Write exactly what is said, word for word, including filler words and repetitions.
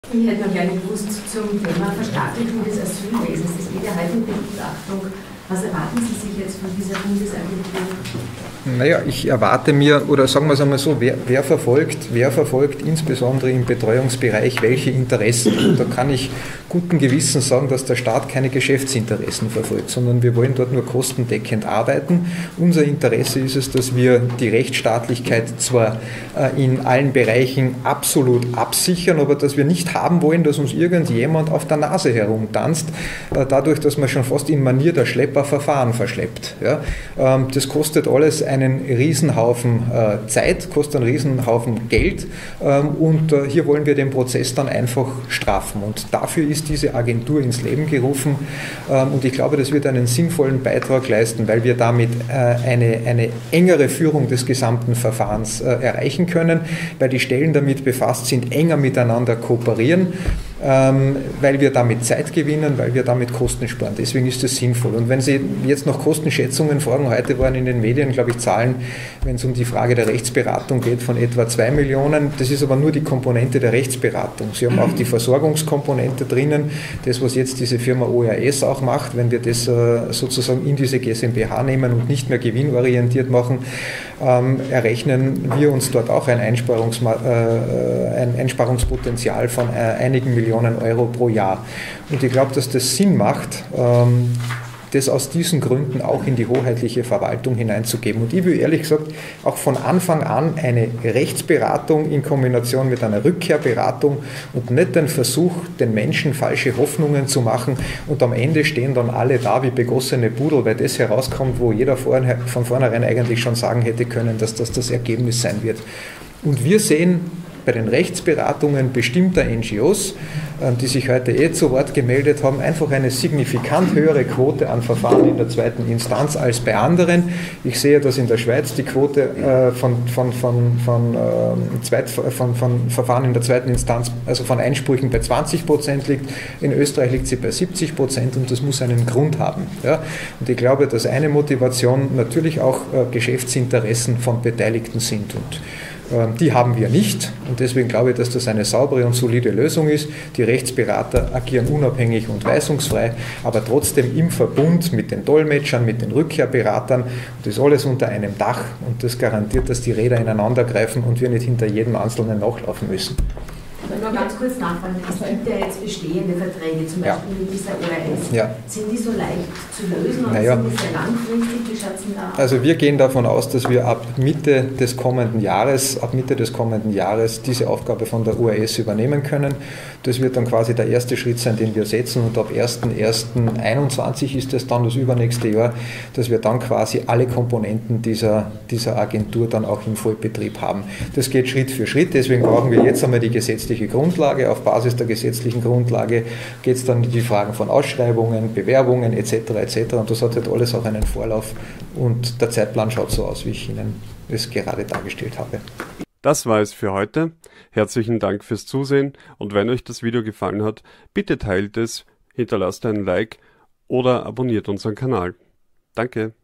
Ich hätte noch gerne gewusst zum Thema Verstaatlichung des Asylwesens. Das geht ja heute in Begutachtung. Was erwarten Sie sich jetzt von dieser Bundesagentur? Naja, ich erwarte mir, oder sagen wir es einmal so, wer, wer verfolgt, wer verfolgt insbesondere im Betreuungsbereich welche Interessen? Und da kann ich guten Gewissens sagen, dass der Staat keine Geschäftsinteressen verfolgt, sondern wir wollen dort nur kostendeckend arbeiten. Unser Interesse ist es, dass wir die Rechtsstaatlichkeit zwar äh, in allen Bereichen absolut absichern, aber dass wir nicht haben wollen, dass uns irgendjemand auf der Nase herumtanzt, äh, dadurch, dass man schon fast in Manier der Schlepper Verfahren verschleppt. Ja? Ähm, das kostet alles einen Riesenhaufen äh, Zeit, kostet einen Riesenhaufen Geld ähm, und äh, hier wollen wir den Prozess dann einfach strafen. Und dafür ist diese Agentur ins Leben gerufen ähm, und ich glaube, das wird einen sinnvollen Beitrag leisten, weil wir damit äh, eine, eine engere Führung des gesamten Verfahrens äh, erreichen können, weil die Stellen damit befasst sind, enger miteinander kooperieren, ähm, weil wir damit Zeit gewinnen, weil wir damit Kosten sparen. Deswegen ist das sinnvoll. Und wenn Sie jetzt noch Kostenschätzungen fragen, heute waren in den Medien, glaube ich, Zahlen, wenn es um die Frage der Rechtsberatung geht, von etwa zwei Millionen. Das ist aber nur die Komponente der Rechtsberatung. Sie haben auch die Versorgungskomponente drinnen, das, was jetzt diese Firma O R S auch macht, wenn wir das äh, sozusagen in diese GmbH nehmen und nicht mehr gewinnorientiert machen, ähm, errechnen wir uns dort auch ein, Einsparungs- äh, ein Einsparungspotenzial von äh, einigen Millionen Euro pro Jahr. Und ich glaube, dass das Sinn macht, ähm, das aus diesen Gründen auch in die hoheitliche Verwaltung hineinzugeben. Und ich will ehrlich gesagt auch von Anfang an eine Rechtsberatung in Kombination mit einer Rückkehrberatung und nicht den Versuch, den Menschen falsche Hoffnungen zu machen und am Ende stehen dann alle da wie begossene Pudel, weil das herauskommt, wo jeder von vornherein eigentlich schon sagen hätte können, dass das das Ergebnis sein wird. Und wir sehen bei den Rechtsberatungen bestimmter N G Os, die sich heute eh zu Wort gemeldet haben, einfach eine signifikant höhere Quote an Verfahren in der zweiten Instanz als bei anderen. Ich sehe, dass in der Schweiz die Quote von, von, von, von, Zweit, von, von Verfahren in der zweiten Instanz, also von Einsprüchen bei zwanzig Prozent liegt. In Österreich liegt sie bei siebzig Prozent und das muss einen Grund haben. Ja? Und ich glaube, dass eine Motivation natürlich auch Geschäftsinteressen von Beteiligten sind. Und die haben wir nicht und deswegen glaube ich, dass das eine saubere und solide Lösung ist. Die Rechtsberater agieren unabhängig und weisungsfrei, aber trotzdem im Verbund mit den Dolmetschern, mit den Rückkehrberatern und das alles unter einem Dach und das garantiert, dass die Räder ineinander greifen und wir nicht hinter jedem Einzelnen nachlaufen müssen. Nur ganz kurz nachfragen, es gibt ja jetzt bestehende Verträge, zum Beispiel ja. mit dieser O R S. Ja. Sind die so leicht zu lösen oder naja. sind die sehr langfristig? Wie schaut es denn da aus? Also wir gehen davon aus, dass wir ab Mitte des kommenden Jahres, ab Mitte des kommenden Jahres diese Aufgabe von der O R S übernehmen können. Das wird dann quasi der erste Schritt sein, den wir setzen und ab erster erster einundzwanzig ist es dann das übernächste Jahr, dass wir dann quasi alle Komponenten dieser, dieser Agentur dann auch im Vollbetrieb haben. Das geht Schritt für Schritt, deswegen brauchen wir jetzt einmal die gesetzliche Grundlage. Auf Basis der gesetzlichen Grundlage geht es dann in die Fragen von Ausschreibungen, Bewerbungen et cetera et cetera. Und das hat halt alles auch einen Vorlauf und der Zeitplan schaut so aus, wie ich Ihnen es gerade dargestellt habe. Das war es für heute. Herzlichen Dank fürs Zusehen und wenn euch das Video gefallen hat, bitte teilt es, hinterlasst einen Like oder abonniert unseren Kanal. Danke.